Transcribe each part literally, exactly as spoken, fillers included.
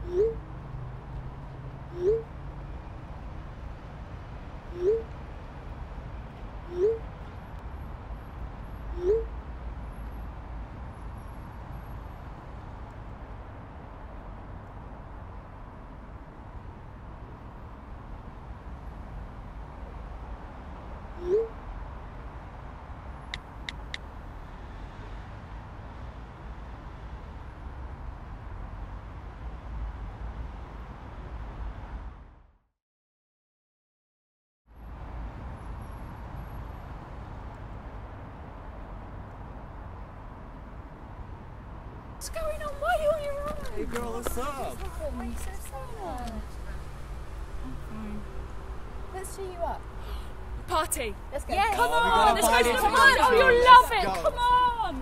What's going on? Why are you on? Hey girl, what's up? Why are you so sad? I'm fine. Let's cheer you up. Party. Let's go. Yes. Come on. Let's go to the party. Oh, you'll love it. Come on.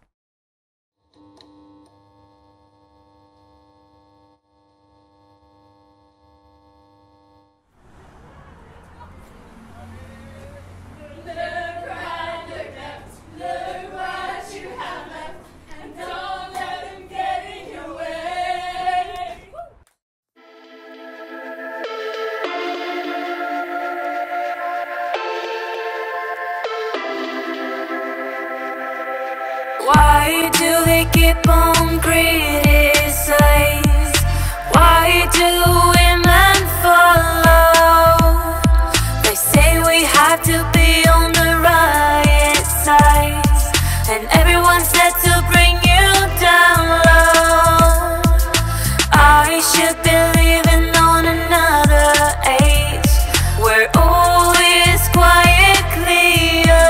Why do they keep on criticizing? Why do women follow? They say we have to be on the right side, and everyone said to bring you down low. I should be living on another age where all is quiet, clear.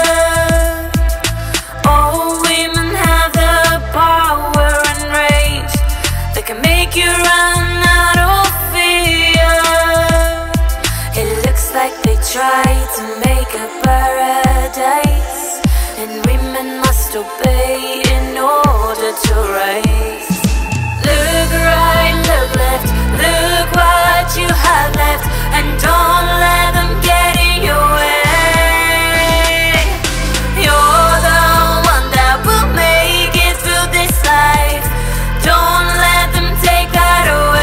All women have the power and rage that can make you run out of fear. It looks like they try to make a paradise, and women must obey in order to rise. Look right, look left, look what you have left, and don't let them get in your way. You're the one that will make it through this life. Don't let them take that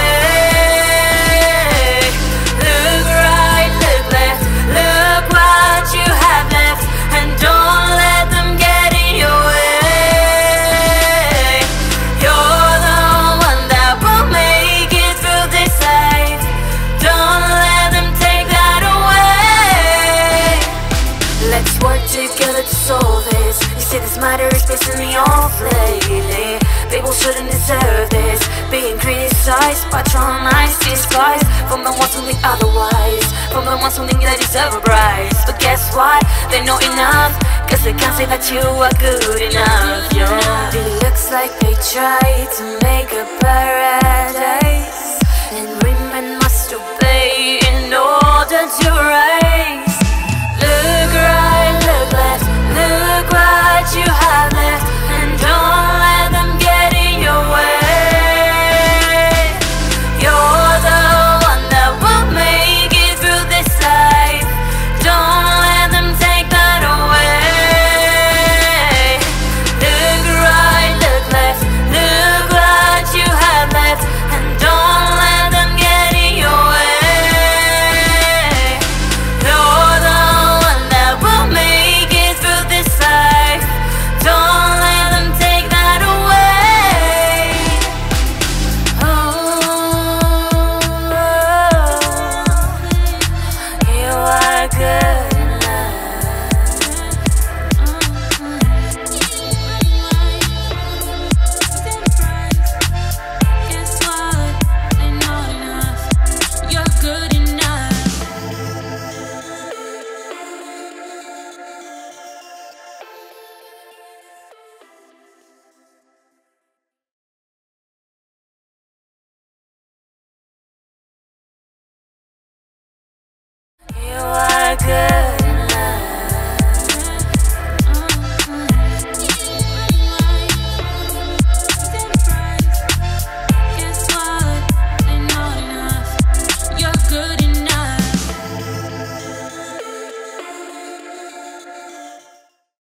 away. Look right, look left, look what you have left, and don't let them get in your way. You're the one that will make it through this life. Don't let them take that away. Let's work together to solve this. You say this matter is pissing me off lately. People shouldn't deserve this, being criticized, patronized, disguised from the ones who think otherwise, from the ones who think they deserve a prize. But guess what? They're not enough, cause they can't say that you are good enough. Yeah. It looks like they try to make a paradise,